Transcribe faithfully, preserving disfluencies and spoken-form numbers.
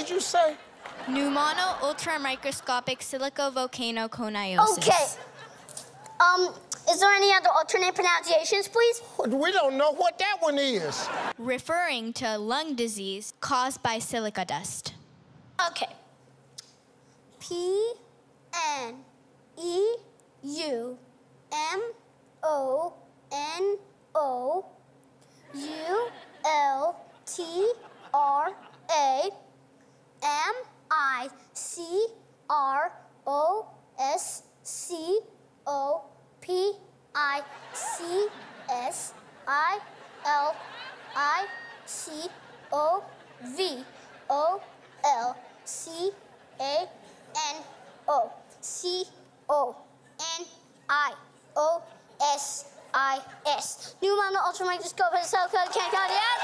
did you say? Pneumono ultramicroscopic silicovolcanoconiosis. Okay. Um, is there any other alternate pronunciations, please? We don't know what that one is. Referring to lung disease caused by silica dust. Okay. P N E U M O N O U L T R A M I C R O S C O P I C S I L I C O V O L C A N O C O N I O S I S. Pneumono ultramicroscopic silicovolcanoconiosis.